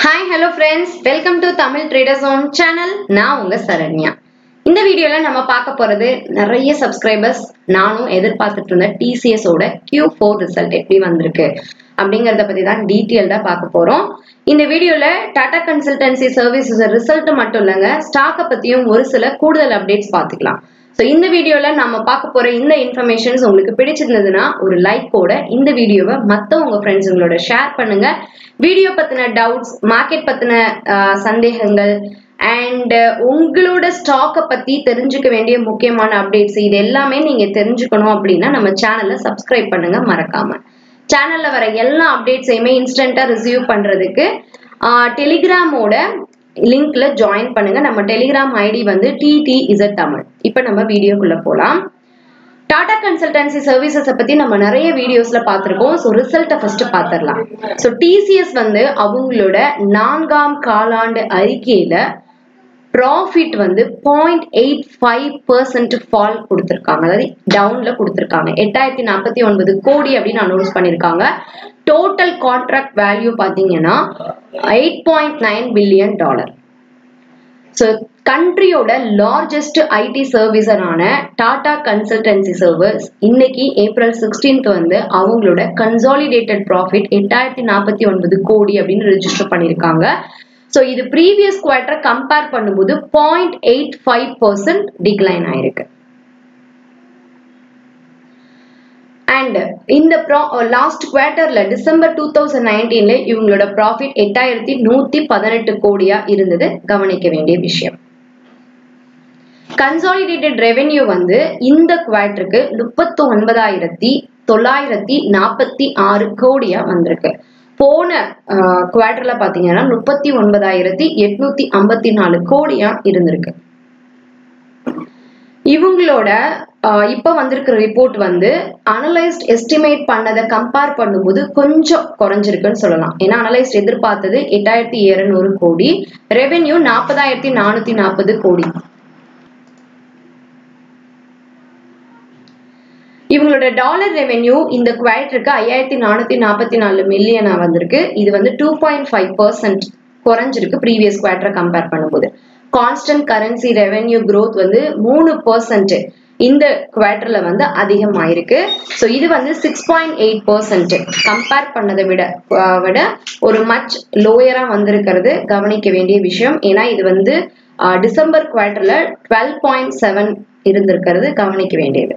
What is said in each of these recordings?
Hi, hello friends. Welcome to Tamil Trader Zone channel. நான் உங்க சரண்யா. இந்த வீடியோல நம்ம பார்க்க போறது நிறைய சப்ஸ்கிரைபர்ஸ் நானும் எதிர்பார்த்துட்டு இருந்த TCS ஓட Q4 ரிசல்ட் எப்படி வந்திருக்கு அப்படிங்கறத பத்தி தான் டீடைலா பார்க்க போறோம். இந்த வீடியோல டாடா கன்சல்டன்சி சர்வீசஸ் ரிசல்ட் மட்டும் இல்லங்க, ஸ்டாக்க பத்தியும் ஒரு சில கூடுதல் அப்டேட்ஸ் பார்த்துக்கலாம். சோ இந்த வீடியோல நம்ம பார்க்க போற இந்த இன்ஃபர்மேஷன்ஸ் உங்களுக்கு பிடிச்சிருந்ததுன்னா ஒரு லைக்கோட இந்த வீடியோவை மத்தவங்க ஃப்ரெண்ட்ஸ்ங்களோட ஷேர் பண்ணுங்க. வீடியோ பத்தின டவுட்ஸ், மார்க்கெட் பத்தின சந்தேகங்கள் அண்ட் உங்களோட ஸ்டாக்க பத்தி தெரிஞ்சுக்க வேண்டிய முக்கியமான அப்டேட்ஸ் இது எல்லாமே நீங்க தெரிஞ்சுக்கணும் அப்படின்னா நம்ம சேனலை சப்ஸ்கிரைப் பண்ணுங்க மறக்காம. சேனல்ல வர எல்லா அப்டேட்ஸையுமே இன்ஸ்டன்டா ரிசீவ் பண்றதுக்கு டெலிகிராமோட லிங்க்ல ஜாயின் பண்ணுங்க. நம்ம டெலிகிராம் ஐடி வந்து TTZ தமிழ். இப்போ நம்ம வீடியோக்குள்ள போலாம். டாடா கன்சல்டன்சி சர்வீசஸ் பத்தி நம்ம நிறைய வீடியோஸ்ல பார்த்திருக்கோம். சோ ரிசல்ட்ட ஃபர்ஸ்ட் பாத்துறலாம். சோ TCS வந்து அவங்களோட 4ஆம் காலாண்டு அறிக்கையில ப்ராஃபிட் வந்து 0.85% ஃபால் கொடுத்திருக்காங்க. அதாவது டவுன்ல கொடுத்திருக்காங்க. 8049 கோடி அப்படின்னு அனௌன்ஸ் பண்ணிருக்காங்க. டோட்டல் கான்ட்ராக்ட் வேல்யூ பாத்தீங்கன்னா $8.9 பில்லியன். சோ கண்ட்ரியோட லார்ஜஸ்ட் ஐடி சர்வீசரான டாடா கன்சல்டன்சி சர்வீஸ் இன்னைக்கு April 16th வந்து அவங்களோட கன்சாலிடேட்டட் ப்ராஃபிட் 8049 கோடி அப்படின்னு ரெஜிஸ்டர் பண்ணிருக்காங்க. சோ இது ப்ரீவியஸ் குவார்டர் கம்பேர் பண்ணும்போது 0.85% டிக்ளைன் ஆயிருக்கு. அண்ட் இந்த லாஸ்ட் குவார்டர்ல டிசம்பர் 2019ல இவங்களோட ப்ராஃபிட் 8118 கோடியா இருந்தது. கவனிக்க வேண்டிய விஷயம். கன்சாலிடேட்டட் ரெவென்யூ வந்து இந்த குவார்டருக்கு 39,946 கோடியா வந்திருக்கு. போன குவார்டர்ல பாத்தீங்கன்னா 39,854 கோடியா இருந்திருக்கு. இவங்களோட இப்ப வந்திருக்கிற ரிப்போர்ட் வந்து அனலைஸ்ட் எஸ்டிமேட் பண்ணதை கம்பேர் பண்ணும்போது கொஞ்சம் குறைஞ்சிருக்குன்னு சொல்லலாம். ஏன்னா அனலைஸ்ட் எதிர்பார்த்தது 8200 கோடி, ரெவென்யூ 40,440 கோடி. இவங்களோட டாலர் ரெவென்யூ இந்த குவார்டருக்கு 5444 மில்லியனா வந்திருக்கு. இது வந்து 2.5% குறைஞ்சிருக்கு ப்ரீவியஸ் குவார்டரை கம்பேர் பண்ணும்போது. கான்ஸ்டன்ட் கரன்சி ரெவென்யூ growth வந்து 3% இந்த குவார்டர்ல வந்து அதிகமாயிருக்கு. சோ இது வந்து 6.8% கம்பேர் பண்ணதை விட ஒரு மச் லோயரா வந்திருக்கிறது கவனிக்க வேண்டிய விஷயம். ஏன்னா இது வந்து டிசம்பர் குவார்டர்ல 12.7 இருந்திருக்கிறது கவனிக்க வேண்டியது.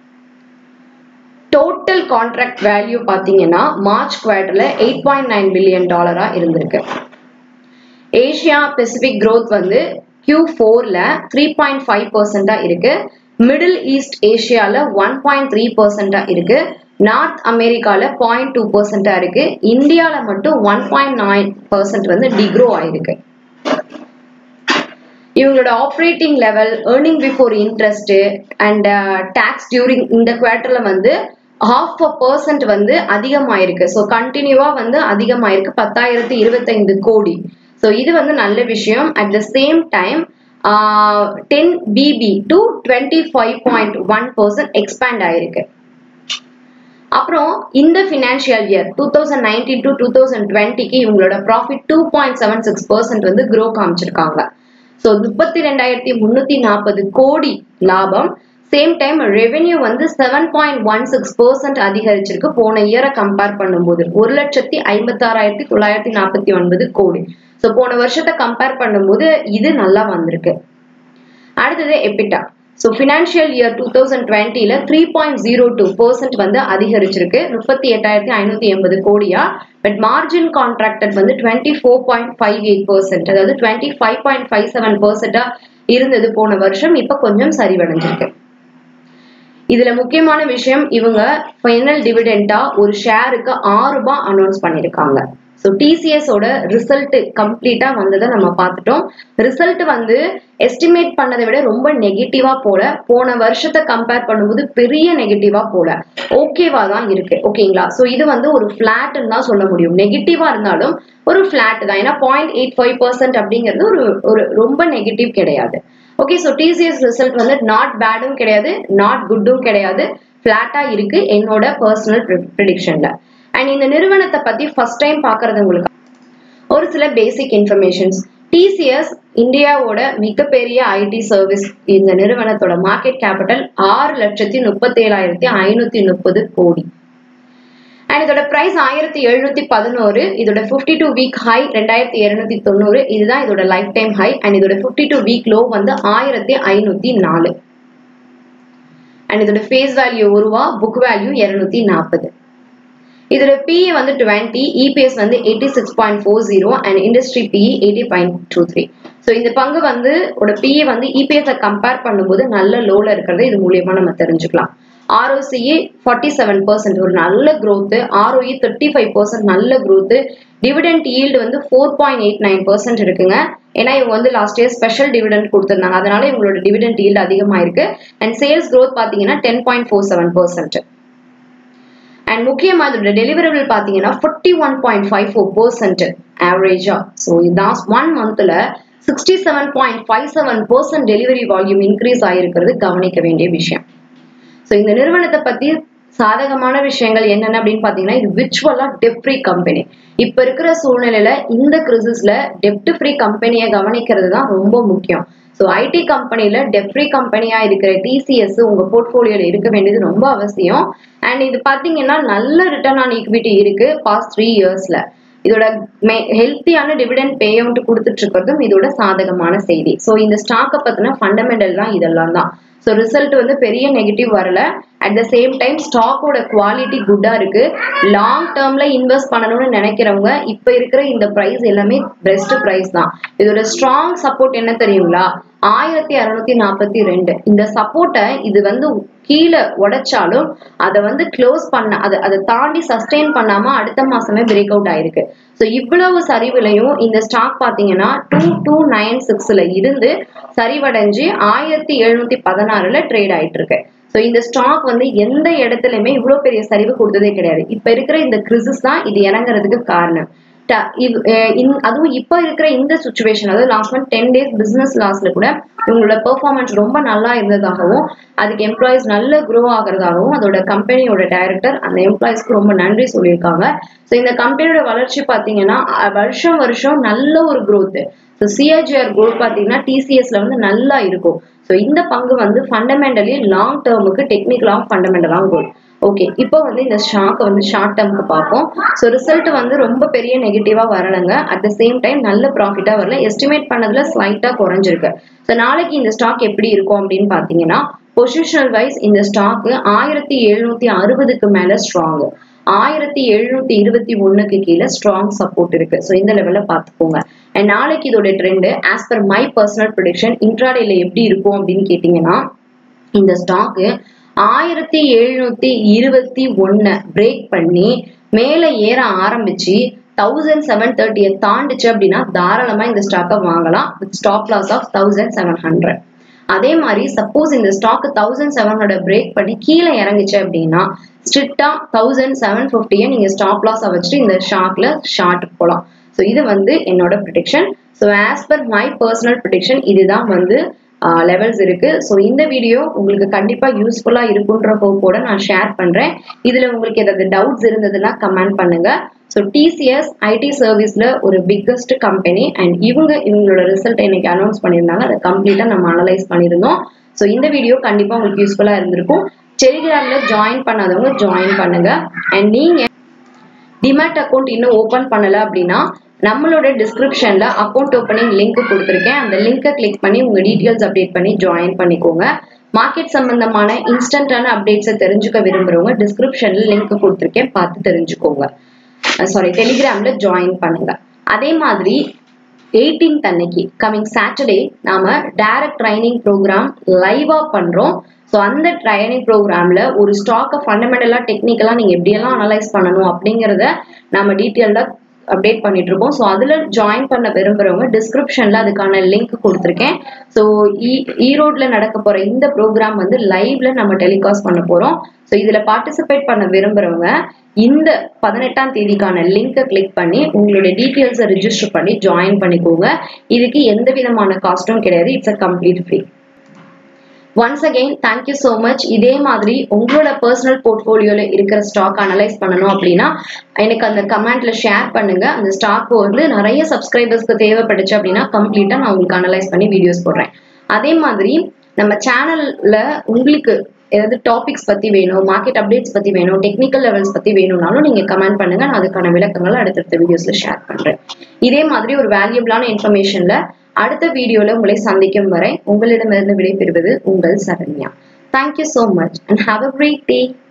டோட்டல் கான்ட்ராக்ட் வேல்யூ பாத்தீங்கன்னா மார்ச் குவார்டர்ல $8.9 பில்லியன் இருந்திருக்கு. ஏசியா பசிபிக் growth வந்து Q4ல 3.5% இருக்கு. மிடில் ஈஸ்ட் ஏசியால 1.3% இருக்கு. நார்த் அமெரிக்கால 0.2% இருக்கு. இந்தியால மட்டும் 1.9% வந்து டிக்ரோ ஆயிருக்கு. இவங்களோட operating level, earning before interest and tax during இந்த குவார்டர்ல வந்து 0.5% வந்து அதிகமாயிருக்கு. சோ கண்டினியூவா வந்து அதிகமாயிருக்கு 10,025 கோடி. சோ இது வந்து நல்ல விஷயம். At the same time 10 BB to 25.1% expand ஆயிருக்கு. அப்புறம் இந்த ஃபினான்ஷியல் இயர் 2019 to 2020க்கு இவங்களோட ப்ராஃபிட் 2.76% வந்து க்ரோ காமிச்சிருக்காங்க. சோ 32,340 கோடி லாபம். சேம் டைம் ரெவென்யூ வந்து 7.16% அதிகரிச்சிருக்கு போன இயரை கம்பேர் பண்ணும்போது. 1,56,949 கோடி. சோ போன வருஷத்தை கம்பேர் பண்ணும்போது இது நல்லா வந்திருக்கு. அடுத்தது எபிட்டா. சோ ஃபினான்ஷியல் இயர் 2020ல 3.02% வந்து அதிகரிச்சிருக்கு 38,580 கோடியா. பட் மார்ஜின் கான்ட்ராக்டட் வந்து 24.58%, அதாவது 25.57% இருந்தது போன வருஷம். இப்ப கொஞ்சம் சரிவடைஞ்சிருக்கு. இதுல முக்கியமான விஷயம், இவங்க ஃபைனல் டிவிடெண்டா ஒரு ஷேருக்கு ₹6 அனௌன்ஸ் பண்ணிருக்காங்க. சோ TCS ஓட ரிசல்ட் கம்ப்ளீட்டா வந்ததை நம்ம பார்த்துட்டோம். ரிசல்ட் வந்து எஸ்டிமேட் பண்ணதை விட ரொம்ப நெகட்டிவா போல, போன வருஷத்தை கம்பேர் பண்ணும்போது பெரிய நெகட்டிவா போல, ஓகேவா தான் இருக்கு. ஓகேங்களா? சோ இது வந்து ஒரு பிளாட்னு தான் சொல்ல முடியும். நெகட்டிவா இருந்தாலும் ஒரு பிளாட் தான். ஏன்னா 0.85% அப்படிங்கிறது ஒரு ரொம்ப நெகட்டிவ் கிடையாது. ஓகே, சோ TCS ரிசல்ட் வந்து நாட் பேடும் கிடையாது, நாட் குட்டும் கிடையாது, பிளாட்டா இருக்கு என்னோட பர்சனல் ப்ரெடிக்ஷன்ல. அண்ட் இந்த நிறுவனத்தை பத்தி ஃபர்ஸ்ட் டைம் பாக்குறது உங்களுக்கு ஒரு சில பேசிக் இன்ஃபர்மேஷன்ஸ். TCS இந்தியாவோட மிகப்பெரிய ஐடி சர்வீஸ். இந்த நிறுவனத்தோட மார்க்கெட் கேபிட்டல் 6,37,530 கோடி. அண்ட் இதோட பிரைஸ் 1711. இதோட 52 வீக் ஹை 2290. இதுதான் இதோட லைஃப் டைம் ஹை. அண்ட் இதோட 52 வீக் லோ வந்து 1504. அண்ட் இதோட ஃபேஸ் வேல்யூ ரூபா, புக் வேல்யூ 240. இதோட PE வந்து 20, EPS வந்து 86.40 and industry PE 80.23. ஸோ இந்த பங்கு வந்து PE வந்து EPS கம்பேர் பண்ணும்போது நல்ல லோல இருக்கிறது இது மூலியமா நம்ம தெரிஞ்சுக்கலாம். ROCE 47%, ஒரு நல்ல growth. ROE 35%, நல்ல growth. டிவிடெண்ட் yield வந்து 4.89% இருக்குங்க. ஏன்னா இவங்க வந்து லாஸ்ட் இயர் ஸ்பெஷல் டிவிடெண்ட் கொடுத்திருந்தாங்க, அதனால இவங்களோட டிவிடெண்ட் yield அதிகமா இருக்கு. அண்ட் சேல்ஸ் growth பாத்தீங்கன்னா 10.47%. அண்ட் முக்கியமா இதோட டெலிவரபிள் பாத்தீங்கன்னா 41.54% ஆவரேஜா. ஸோ இதான் 1 monthல 67.57% டெலிவரி வால்யூம் இன்க்ரீஸ் ஆயிருக்கிறது கவனிக்க வேண்டிய விஷயம். ஸோ இந்த நிறுவனத்தை பத்தி சாதகமான விஷயங்கள் என்னென்ன அப்படின்னு பாத்தீங்கன்னா, இது விர்ச்சுவலா டெப்ட் ஃப்ரீ கம்பெனி. இப்ப இருக்கிற சூழ்நிலையில இந்த கிரிசிஸ்ல டெப்ட் ஃப்ரீ கம்பெனியை கவனிக்கிறது தான் ரொம்ப முக்கியம். ஸோ ஐடி கம்பெனில டெப்ட் ஃப்ரீ கம்பெனியா இருக்கிற TCS உங்க போர்ட்போலியோல இருக்க வேண்டியது ரொம்ப அவசியம். அண்ட் இது பாத்தீங்கன்னா நல்ல ரிட்டர்ன் ஆன் ஈக்விட்டி இருக்கு பாஸ்ட் 3 இயர்ஸ்ல. இதோட ஹெல்த்தியான டிவிடெண்ட் பே அவுட் கொடுத்துட்டு இருக்கிறதும் இதோட சாதகமான செய்தி. ஸோ இந்த ஸ்டாக்கை பத்தின ஃபண்டமெண்டல் தான் இதெல்லாம் தான். ஸோ ரிசல்ட் வந்து பெரிய நெகட்டிவ் வரல. அட் த சேம் டைம் ஸ்டாக்கோட குவாலிட்டி குட்டா இருக்கு. லாங் டேர்ம்ல இன்வெஸ்ட் பண்ணணும்னு நினைக்கிறவங்க இப்ப இருக்கிற இந்த பிரைஸ் எல்லாமே பெஸ்ட் பிரைஸ் தான். இதோட ஸ்ட்ராங் சப்போர்ட் என்ன தெரியுங்களா? 1642. இந்த சப்போர்ட்டை இது வந்து கீழே உடைச்சாலும் அதை வந்து க்ளோஸ் பண்ண அதை தாண்டி சஸ்டெயின் பண்ணாம அடுத்த மாசமே பிரேக் அவுட் ஆயிருக்கு. ஸோ இவ்வளவு சரிவுலையும் இந்த ஸ்டாக் பாத்தீங்கன்னா 2296ல இருந்து சரிவடைஞ்சு 1716ல ட்ரேட் ஆயிட்டு இருக்கு. ஸோ இந்த ஸ்டாக் வந்து எந்த இடத்துலயுமே இவ்வளவு பெரிய சரிவு கொடுத்ததே கிடையாது. இப்ப இருக்கிற இந்த கிரிசிஸ் தான் இது இறங்குறதுக்கு காரணம். அதுவும் இப்ப இருக்கிற இந்த சுச்சுவேஷன், அதாவது லாஸ்ட் மந்த் 10 days பிசினஸ் லாஸ்ல கூட இவங்களோட பெர்ஃபார்மன்ஸ் ரொம்ப நல்லா இருந்ததாகவும் அதுக்கு எம்ப்ளாயிஸ் நல்ல க்ரோ ஆகுறதாகவும் அதோட கம்பெனியோட டைரக்டர் அந்த எம்ப்ளாயிஸ்க்கு ரொம்ப நன்றி சொல்லியிருக்காங்க. ஸோ இந்த கம்பெனியோட வளர்ச்சி பாத்தீங்கன்னா வருஷம் வருஷம் நல்ல ஒரு growth. ஸோ CAGR growth பாத்தீங்கன்னா TCSல வந்து நல்லா இருக்கும். ஸோ இந்த பங்கு வந்து ஃபண்டமெண்டலி லாங் டேர்முக்கு டெக்னிக்கலாகவும் ஃபண்டமெண்டலாகவும் குட். ஓகே, இப்போ வந்து இந்த ஸ்டாக்கை வந்து ஷார்ட் டேர்முக்கு பார்ப்போம். ஸோ ரிசல்ட் வந்து ரொம்ப பெரிய நெகட்டிவா வரலங்க. அட் த சேம் டைம் நல்ல ப்ராஃபிட்டா வரல. எஸ்டிமேட் பண்ணதுல ஸ்லைட்டா குறைஞ்சிருக்கு. ஸோ நாளைக்கு இந்த ஸ்டாக் எப்படி இருக்கும் அப்படின்னு பாத்தீங்கன்னா, பொசிஷனல் வைஸ் இந்த ஸ்டாக் 1760க்கு மேல ஸ்ட்ராங், 1721க்கு கீழே ஸ்ட்ராங் சப்போர்ட் இருக்கு. ஸோ இந்த லெவல்ல பாத்துக்கோங்க. அண்ட் நாளைக்கு இதோட trend as per my personal prediction இன்ட்ராடேல எப்படி இருக்கும் அப்படின்னு கேட்டீங்கன்னா, இந்த ஸ்டாக் 1721 பிரேக் பண்ணி மேல ஏற ஆரம்பிச்சு 1730 தாண்டிச்சு அப்படின்னா தாராளமா இந்த ஸ்டாக்கை வாங்கலாம் வித் ஸ்டாப் லாஸ் ஆஃப் 1700. அதே மாதிரி சப்போஸ் இந்த ஸ்டாக் 1700 பிரேக் பண்ணி கீழே இறங்குச்சு அப்படின்னா ஸ்ட்ரிக்டா 1750 நீங்க ஸ்டாப் லாஸ் வச்சுட்டு இந்த ஸ்டாக்ல ஷார்ட் போலாம். ஸோ இது வந்து என்னோட prediction. So as per my personal prediction இதுதான் வந்து லெவல்ஸ் இருக்கு. ஸோ இந்த வீடியோ உங்களுக்கு கண்டிப்பா யூஸ்ஃபுல்லா இருக்குன்ற ஹோப்போட நான் ஷேர் பண்றேன். இதுல உங்களுக்கு ஏதாவது டவுட்ஸ் இருந்ததுன்னா கமெண்ட் பண்ணுங்க. ஸோ TCS ஐடி சர்வீஸ்ல ஒரு பிக்கஸ்ட் கம்பெனி அண்ட் இவங்களோட ரிசல்ட் இன்னைக்கு அனௌன்ஸ் பண்ணியிருந்தாங்க. அதை கம்ப்ளீட்டா நம்ம அனலைஸ் பண்ணியிருந்தோம். ஸோ இந்த வீடியோ கண்டிப்பா உங்களுக்கு யூஸ்ஃபுல்லா இருந்திருக்கும். டெலிகிராம்ல ஜாயின் பண்ணாதவங்க ஜாயின் பண்ணுங்க. அண்ட் நீங்க டிமேட் அக்கௌண்ட் இன்னும் ஓபன் பண்ணல அப்படின்னா நம்மளோட டிஸ்கிரிப்ஷன்ல அக்கௌண்ட் ஓப்பனிங் லிங்க் கொடுத்துருக்கேன். அந்த லிங்கை கிளிக் பண்ணி உங்க டீடைல்ஸ் அப்டேட் பண்ணி ஜாயின் பண்ணிக்கோங்க. மார்க்கெட் சம்பந்தமான இன்ஸ்டன்டான அப்டேட்ஸை தெரிஞ்சுக்க விரும்புறவங்க டிஸ்கிரிப்ஷன்ல லிங்க் கொடுத்துருக்கேன், பார்த்து தெரிஞ்சுக்கோங்க. டெலிகிராம்ல ஜாயின் பண்ணுங்க. அதே மாதிரி 18th அன்னைக்கு கமிங் சாட்டர்டே நாம டைரக்ட் ட்ரைனிங் ப்ரோக்ராம் லைவா பண்றோம். ஸோ அந்த ட்ரைனிங் ப்ரோக்ராம்ல ஒரு ஸ்டாக்கை ஃபண்டமெண்டலா டெக்னிக்கலா நீங்க எப்படியெல்லாம் அனலைஸ் பண்ணணும் அப்படிங்கிறத நம்ம டீட்டெயில்டா அப்டேட் பண்ணிட்டு இருக்கோம். ஸோ அதுல ஜாயின் பண்ண விரும்புறவங்க டிஸ்கிரிப்ஷன்ல அதுக்கான லிங்க் கொடுத்துருக்கேன். ஸோ ஈரோட்ல நடக்க போற இந்த ப்ரோக்ராம் வந்து லைவ்ல நம்ம டெலிகாஸ்ட் பண்ண போறோம். ஸோ இதுல பார்ட்டிசிபேட் பண்ண விரும்புறவங்க இந்த 18ஆம் தேதிக்கான லிங்கை கிளிக் பண்ணி உங்களுடைய டீட்டெயில்ஸை ரிஜிஸ்டர் பண்ணி ஜாயின் பண்ணிக்கோங்க. இதுக்கு எந்த விதமான காஸ்டும் கிடையாது. It's a complete free. Once again, thank you so much. இதே மாதிரி உங்களோட பர்சனல் போர்ட்ஃபோலியோல இருக்கிற ஸ்டாக் அனலைஸ் பண்ணணும் அப்படின்னா எனக்கு அந்த கமெண்ட்ல ஷேர் பண்ணுங்க. அந்த ஸ்டாக் வந்து நிறைய சப்ஸ்கிரைபர்ஸ்க்கு தேவைப்பட்டுச்சு அப்படின்னா கம்ப்ளீட்டா நான் உங்களுக்கு அனலைஸ் பண்ணி வீடியோஸ் போடுறேன். அதே மாதிரி நம்ம சேனல்ல உங்களுக்கு ஏதாவது டாபிக்ஸ் பத்தி வேணும், மார்க்கெட் அப்டேட்ஸ் பத்தி வேணும், டெக்னிக்கல் லெவல்ஸ் பத்தி வேணும்னாலும் நீங்க கமெண்ட் பண்ணுங்க. நான் அதுக்கான விளக்கங்களை அடுத்தடுத்த வீடியோஸ்ல ஷேர் பண்றேன். இதே மாதிரி ஒரு வேல்யூபிளான இன்ஃபர்மேஷன்ல அடுத்த வீடியோல உங்களை சந்திக்கும் வரை உங்களிடமிருந்து விடைபெறுவது உங்கள் Saranya. Thank you so much and have a great day.